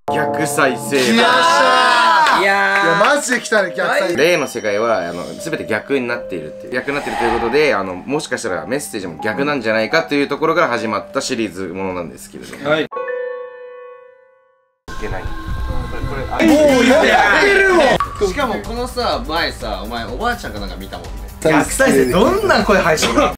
逆再生。 いやいやマジで来たね、逆再生。 例の世界は全て逆になっているっていう、逆になっているということで、もしかしたらメッセージも逆なんじゃないかというところから始まったシリーズものなんですけれども。はい。いけない。 もうやってるもん。しかもこのさ前さ、お前おばあちゃんかなんか見たもんね。 逆再生どんな声配信が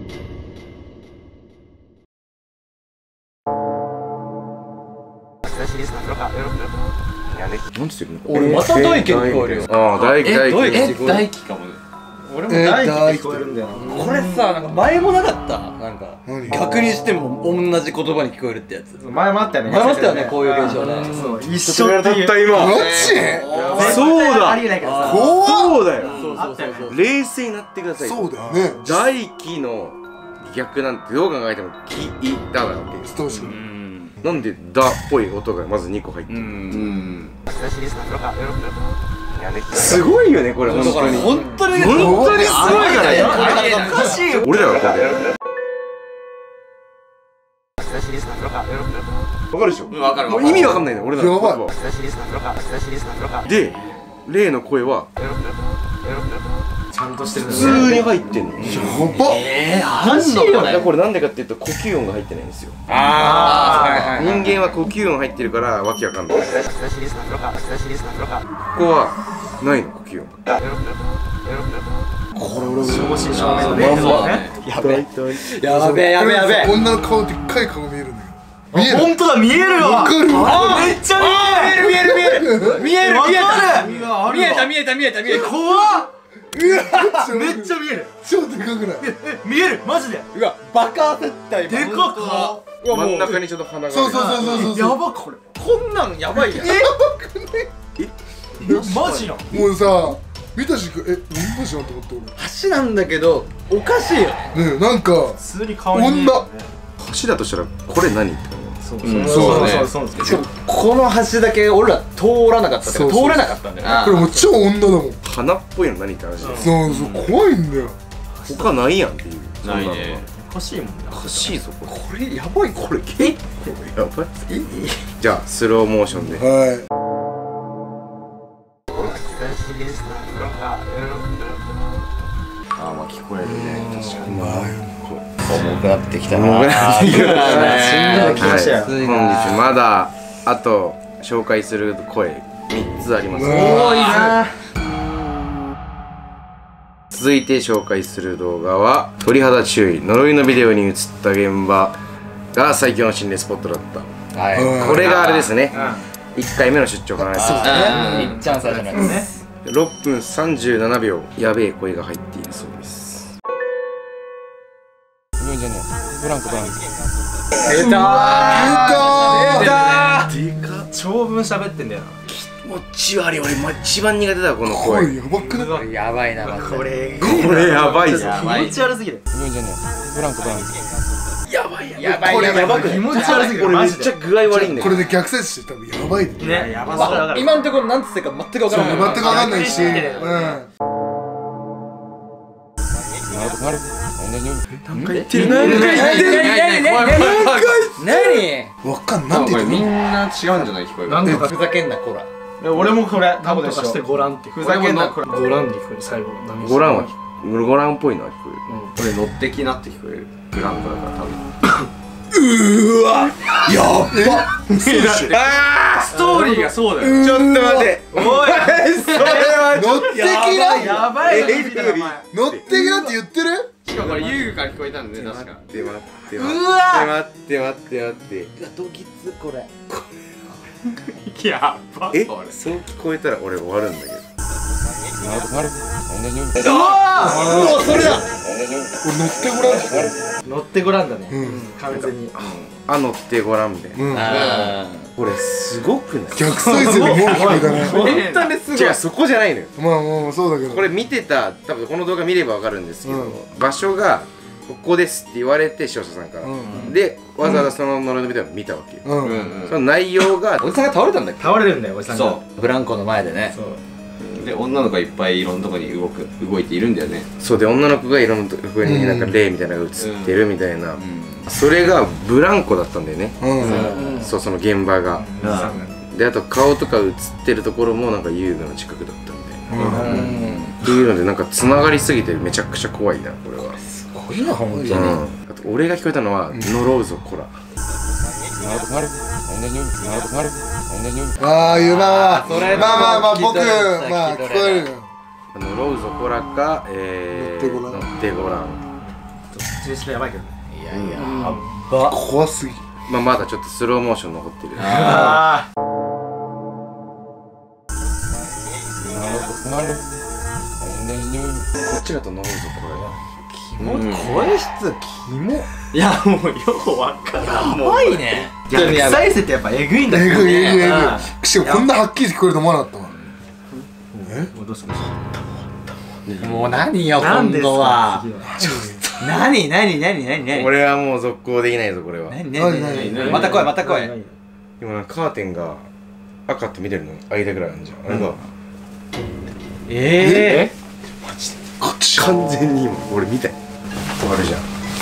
何してるの？ 俺また大輝聞こえるよ。 ああ、大輝大輝かもね。 俺も大輝って聞こえるんだよな。これさ、なんか前もなかった。なんか逆にしても同じ言葉に聞こえるってやつ。 前もあったよね。 前もあったよね、こういう現象ね。 そう、一緒っていう。 今。 マジ？ そうだ。 ありえないからさ。 怖っ。 そうだよ。 そう。 冷静になってください。 そうだよね。 大輝の逆なんてどう考えても「き」「い」「だ」なわけです。 どうしよう。 なんで「だ」っぽい音がまず2個入ってる。すごいよねこれ本当に。 本当に本当にすごいからね。 おかしいよ。 俺らはこれわかるでしょ。 わかる。 もう意味わかんないね俺らの言やば葉で、例の声はちゃんとしてるん普だね。 通に入ってんの。 やばっ。 なんのこれ。 これなんでかっていうと呼吸音が入ってないんですよ。 あ人間は呼吸音入ってるからわけわかんない。ここはないの呼吸音。 これ俺正真正銘のね。そうね。 やべえやべえ。 女の顔でっかい顔見えるんだけど。見える。 本当だ、見えるわ。 わかる。 めっちゃ見える。 見えた怖っ。 めっめっちゃ見える。 超でかくない？ 見える、マジで。 うわバカ絶対でかっか。 真ん中にちょっと鼻が。 そうそう。 やばこれ。 こんなんやばいやん。 マジや。 もうさ、見た瞬間女じゃんと思って橋なんだけどおかしいよ。 俺。ねえ、なんか普通に顔に見えるよね。 橋だとしたらこれ何って感そうそうそう。 しかもこの橋だけ俺ら通らなかったっていうか通れなかったんだよね。 これもう超女だもん。 じ。鼻っぽいの何って話です。 そうそう、怖いんだよ。 他ないやんっていう。 ないね。 おかしいもんね。 おかしいぞこれ。 これやばい。これやばい。じゃあスローモーションで。 はい。 あ、まあ聞こえるね。確かに。 重くなってきたな。 重くなってきたね。 しんどい気がしたよ。 本日まだあと紹介する声3つあります。 多いな。 続いて紹介する動画は鳥肌注意、呪いのビデオに映った現場が最強の心霊スポットだった。 はい。 これがあれですね、1回目の出張かな。 いっちゃん最初のやつね。 6分37秒、やべえ声が入っているそうです。ブランコ出出た長文喋ってんだよな。 気持ち悪い。俺一番苦手だこのこれ声。 やばくない？ やばいなマジで。 これこれやばいぞ。 気持ち悪すぎる。 やばいやばいやばくない。 気持ち悪すぎる。 俺めっちゃ具合悪いんだよ。 これで逆再生して多分やばいね。 ね、やばそうだから。 今のところなんつってか全く分からない。 全くわかんないし。 なんか言ってる。なんか言って何？ わかんなんて言ってみんるの？ な違うんじゃない聞こえる。 なんとかふざけんなこら。 俺もこれタブとかしてごらんって。 ふざけんなこれ。 ごらんに聞こえる最後。 ゴランはゴランっぽいのは聞こえる。 これ乗ってきなって聞こえる。ブランコだから多分。 うわ、やばっ。 ストーリーがそうだよ。 ちょっと待って。 おい。 それは乗ってきな。 やばい。 乗ってきなって言ってる？ しかもこれ遊具から聞こえたんだね確か。 待って待って。 ドキツこれ。 やば。 そう聞こえたら俺終わるんだけど。 うわー！それだ。 俺乗ってごらんじゃん。 乗ってごらんだね。完全に。 乗ってごらんみたいな。これすごくない？ 逆再生でもう聞こえたね。 本当にすごい。 違う、そこじゃないのよ。 まあもうそうだけど。 これ見てた、多分この動画見ればわかるんですけど、場所がここですって言われて視聴者さんからで、わざわざその呪いのビデオを見たわけよ。その内容がおじさんが倒れたんだっけ？ 倒れるんだよおじさんが。 そブランコの前でね。 う。で女の子がいっぱいいろんなとこに動いているんだよね。 そうで、女の子がいろんなとこになんか霊みたいなのが映ってるみたいな、それがブランコだったんだよね。そう、その現場が。 であと顔とか映ってるところもなんか遊具の近くだったみたいな、っていうのでなんかつながりすぎてめちゃくちゃ怖いなこれは。 すごいなほんとに。 あと俺が聞こえたのは「呪うぞこら」。 ああいうまあそれまあまあまあ僕聞いとるまあ聞こえるよ。 呪うぞこらか乗ってごらん。 純粋でやばいけどね。 いやいやば怖すぎ。 まあまだちょっとスローモーション残ってる。 ああ。 こっちだと呪うぞこれは。 声質キモ。いやもうよくわからん。 やばいね。 いや臭いせってやっぱえぐいんだえぐいえぐいえうんぐい。しかもこんなはっきり聞こえると思わなかったわ。 もうどうしたの。 もう何よ今なんです度はか。 何俺はもう続行できないぞこれは。 何また来いまた来い。 今なんかカーテンが赤と緑の間ぐらいあるじゃん。あれがえこっち。 完全に今俺見たよ。あるじゃん。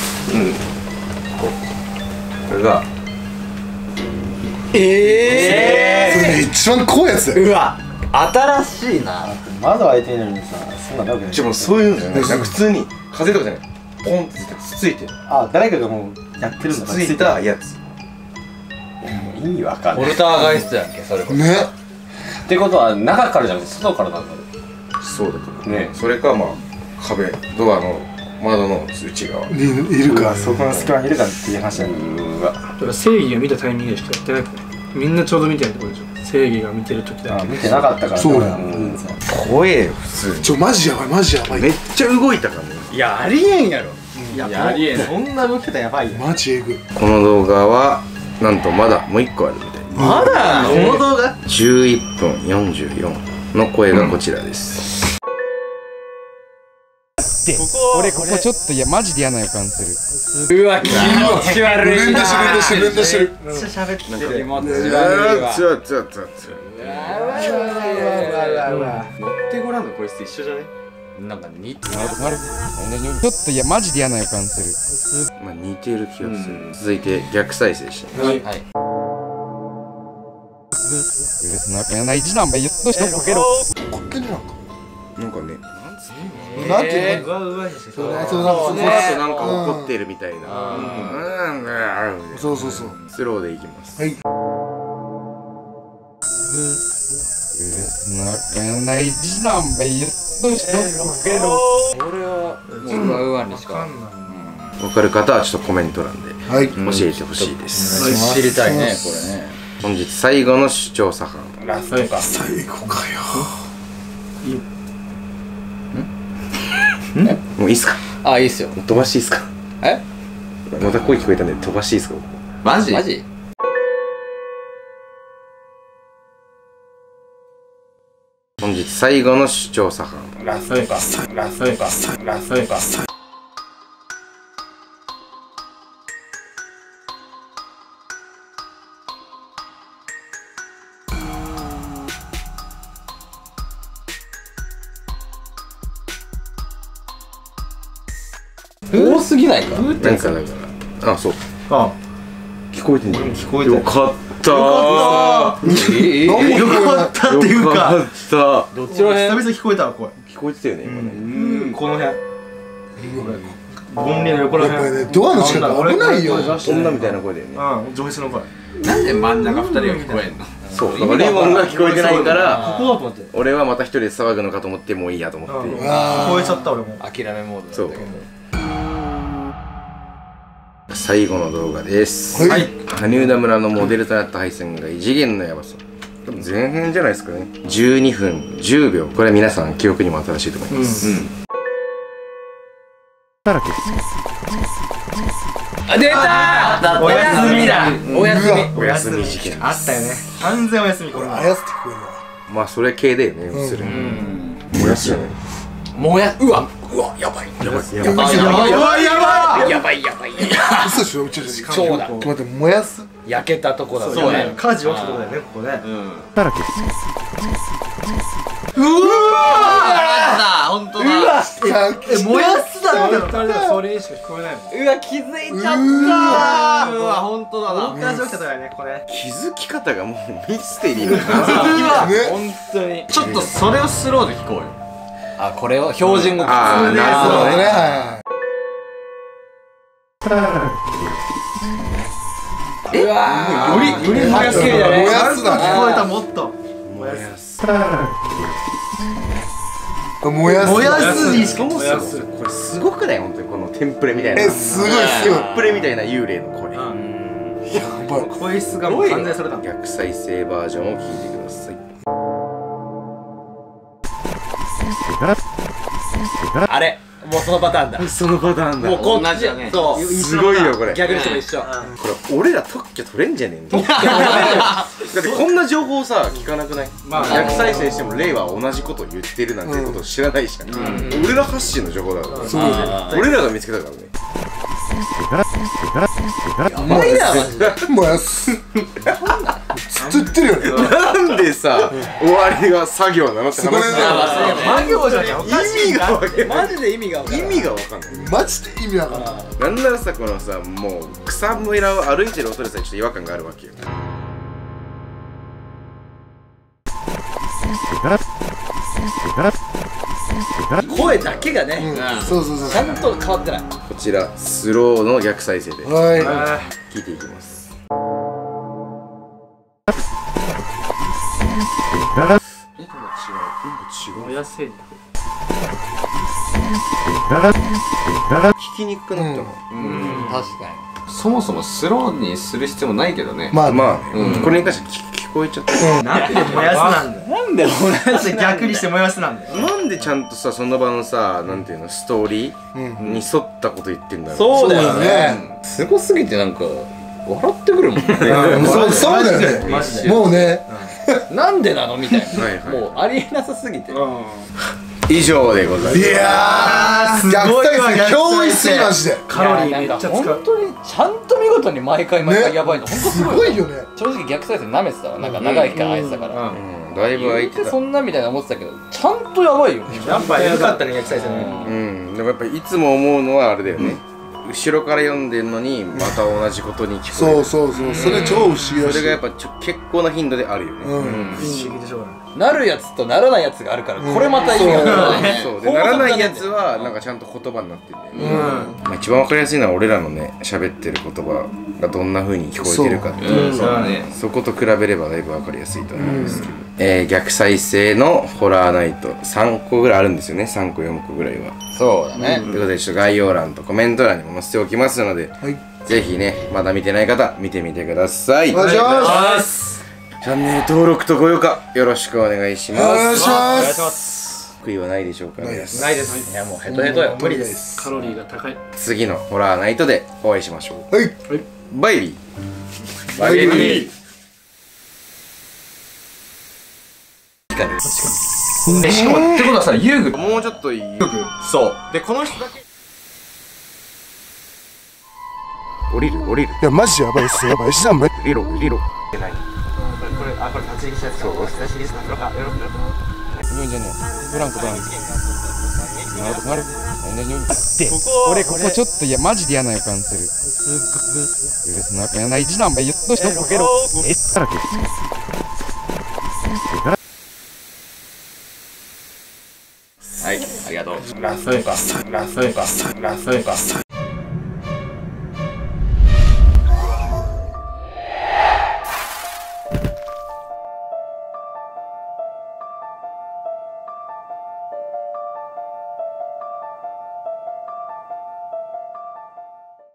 これがそれ一番怖いやつだよ。 うわ新しいな。 窓開いてるのにさ、そんなわけない。 もうそういうんじゃない。なんか普通に風とかじゃない。ポンってつついてる。 あ、誰かがもうやってるんだ。 ついたやつ。 意味わかんない。 ポルターガイストやんけそれこそ。 ね。 ってことは中からじゃなくて外からなんだろそうだと思うね。 それかまあ壁ドアの窓の内側。 いるか。 そこの隙間にいるかっていう話だね。 だから正義が見たタイミングでしかやってなくて、みんなちょうど見てるところでしょ。正義が見てる時だけ。 見てなかったから。 そうだよ怖えよ普通に。 マジやばいマジやばい。 めっちゃ動いたかも。 いやありえんやろ。 いや、ありえん。そんな動き方やばいよ。 マジえぐい。 この動画はなんとまだもう1個あるみたい。 まだこの動画 11分44の声がこちらです。 俺ここちょっとマジで嫌な予感する。 うわ気持ち悪い連打してる連打してる。 めっちゃ喋ってる。 気持ち悪いわ。 つわつわつわつわ。 乗ってごらんのこいつ一緒じゃね。 なんか似てちょっとマジで嫌な予感する。 まあ似てる気がする。続いて逆再生して。 はい。 な一段言っとしてボケろ。 こってんじゃんか。 なんかね。 なんていうの。 うわうわしてそうなんかこの後なんか怒ってるみたいな。 そうそうそう。 スローでいきます。 はい。 一段言っとしてボケろ。 俺はもううわうわにしかわかる方はちょっとコメント欄ではい。 教えてほしいです。 知りたいねこれね。 本日最後の視聴者班。 ラストか。 最後かよ。 もういいっすか。 あいいっすよ。 飛ばしていいっすか。 えまた声聞こえたんで飛ばしていいっすか。 マジマジ？ 本日最後の視聴者班。 ラストか。ラストか。ラストか。 多すぎないか。 なんかだからそうあ、 聞こえてんじゃん。 聞こえてる。 よかったー。 よかったっていうよかか、 った。 どっちらへん？ 久々聞こえたわ声。 聞こえてたよね今ね。 この辺。ボンリの横らやっぱり辺。 ねドアの近く危ないよ。 女みたいな声だよね。 うん、上質の声。 なんで真ん中2人が聞こえんの？ そうだからレモンが聞こえてないからここだと思って。 俺はまた一人で騒ぐのかと思ってもういいやと思って。 聞こえちゃった俺も。 諦めモードそうだったけど。 最後の動画です。 はい。 羽生田村のモデルとなった配線が異次元のヤバさ。多分前編じゃないですかね。12分10秒。これは皆さん記憶にも新しいと思います。だらけです。 あ出た。 お休みだ。 お休み。 お休み事件です。 あったよね。完全お休みこれ。 あやすって聞こえるわ。 まあそれ系だよね。要するに。もやしじゃない。 もやうわやばいやばいやばい。 やばいやばいやばいやばい。 嘘でしょ。ちょっそうだ。 と待って燃やす。 焼けたとこだ。 そうね。火事起きたとこだよねここね。 だらけです。 本当だ。 いや燃やすだろ。 二人ではそれにしか聞こえないもん。 うわ気づいちゃった。 うわ本当だな。 感情起きたとかねこれ。 気づき方がもうミステリーな本当に。 ちょっとそれをスローで聞こうよ。 あこれを標準語。 ああなるほどね。 はいうわより燃やす燃やすだ聞こえたもっと。 燃やす燃やす燃やすにしか燃やすこれすごくない本当にこのテンプレみたいなすごいすごいテンプレみたいな幽霊の声声質がもう完全それだ。 逆再生バージョンを聞いてくださいあれもうそのパターンだ。 そのパターンだもうこっち同じだね。 そうすごいよこれ逆にしても一緒。 これ俺ら特許取れんじゃねえのだってこんな情報さ聞かなくない逆再生しても令和は同じことを言ってるなんてことを知らないじゃん俺ら発信の情報だから俺らが見つけたからねやばいなマジで。 燃やすずっと言ってるよねなんでさ終わりが作業なのって話作業じゃねおかしい意味がわかんないマジで意味が分からん。 意味がわかんないマジで意味わかんないなんならさこのさもう草むらを歩いてる音でさちょっと違和感があるわけよ声だけがねそうそうそうちゃんと変わってない。 こちらスローの逆再生では聞いていきます燃やせんだ。 聞きにくくなったの確かそもそもスローにする必要もないけどね。 いまあまあねこれに関して聞こえちゃったなんで燃やすなんだよ。 に。なんで同じ逆にして燃やすなんだよ。 なんでちゃんとさその場のさなんていうのストーリーに沿ったこと言ってんだろうそうだよね。 ねすごすぎてなんか笑ってくるもんね。 そうだよマジでねもうねなんでなのみたいはいはいな。もうありえなさすぎて。 以上でございますいやー逆再生憑依すぎマジでカロリーめっちゃ使本う。 当にちゃんと見事に毎回やばいの。本当すすごい。 ごいよね正直逆再生舐めてたわ。なんか長い期間空いてたから。 うんだいぶ空いてた言ってそんなみたいな思ってたけどちゃんとやばいよね。 やっぱ良かったね逆再生ね。 うんでもやっぱりいつも思うのはあれだよね後ろから読んでんのにまた同じことに聞こえるそうそうそうそれ超不思議だしそれがやっぱ結構な頻度であるよねうん不思議でしょうがない。 なるやつとならないやつがあるからこれまた意味がわからない。 そうでならないやつはなんかちゃんと言葉になってるんだよねまあ一番わかりやすいのは俺らのね喋ってる言葉がどんな風に聞こえてるかっていうそうだね。 そこと比べればだいぶわかりやすいと思うんですけど逆再生のホラーナイト3個ぐらいあるんですよね3個4個ぐらいはそうだね。 ということでちょっと概要欄とコメント欄にも載せておきますのではいぜひねまだ見てない方見てみてくださいお願いしますチャンネル登録と高評価よろしくお願いしますお願いします悔いはないでしょうかねないですないです。 いやもうヘトヘトよ。 無理です。 カロリーが高い。 次のホラーナイトでお会いしましょうはいバイビーバイビーしかもってことはさ遊具もうちょっといいそうでこの人だけ降りる降りるいやマジやばいっすやばいっすやばい降りろ降りろこれ立ち入りしたやつか。立ち入りしたやつか。 じゃねブランコブランコなる同じように俺ここちょっといやマジで嫌な予感するすっごい一ナンバー言っとしてボケろはいありがとうラストか。ラストか。ラストか。